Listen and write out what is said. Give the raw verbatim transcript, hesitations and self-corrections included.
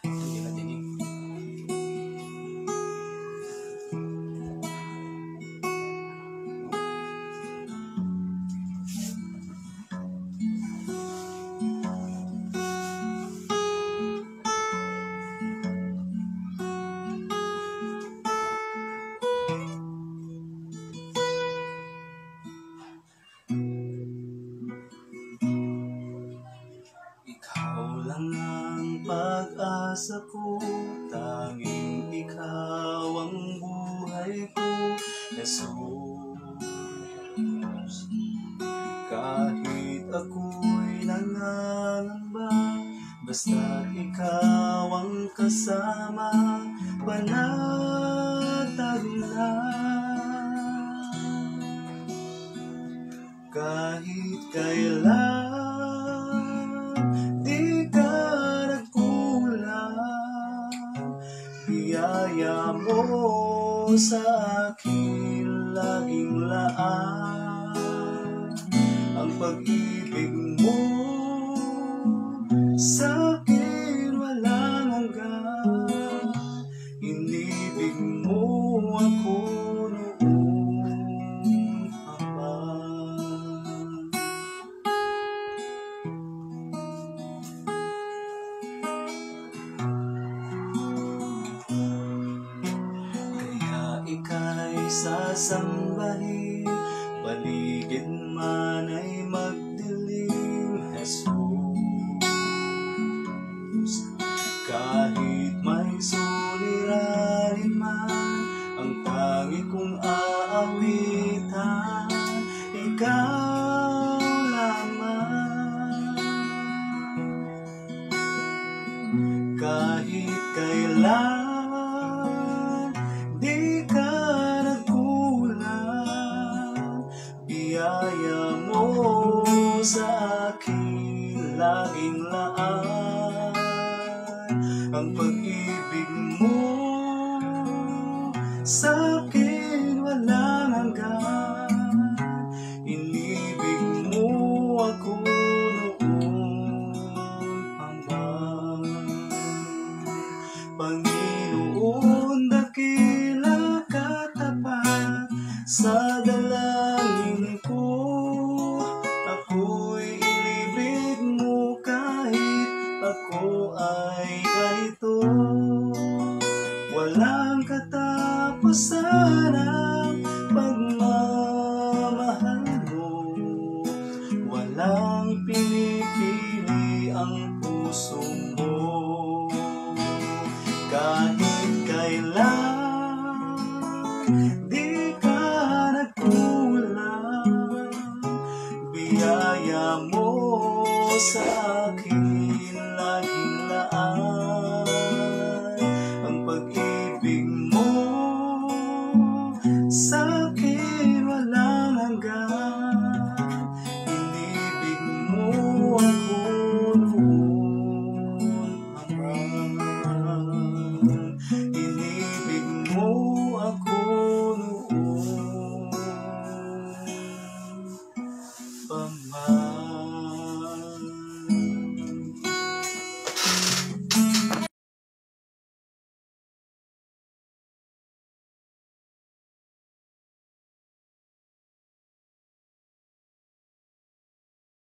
Hindi na dinig. Ikaw lang ang pag-asa ko, tanging ikaw ang buhay ko, Jesus. Kahit ako'y nangangamba, basta't ikaw ang kasama, panatag na. Kahit kailan di ka nagkulang, biyaya mo sa akin laging laan. Ang pag-ibig mo sa akin walang hanggan, inibig mo ako noong pa. Kaya ika'y sasambahin, paligid man ay magdilim, Jesus. Kahit may suliranin man, ang tangi kong aawitan, ikaw lamang. Kahit kailan di ka nagkulang, biyaya mo sa akin laging laan. Ang pag-ibig mo sa akin walang hanggan, inibig mo ako noon hanggang. Panginoon, dakila katapat sa dalangin ko, ako'y inibig mo kahit ako ay ganito. Walang katapusan ang pagmamahal mo, walang pinipili ang puso mo. Kahit kailan di ka nagkulang, biyaya mo sa akin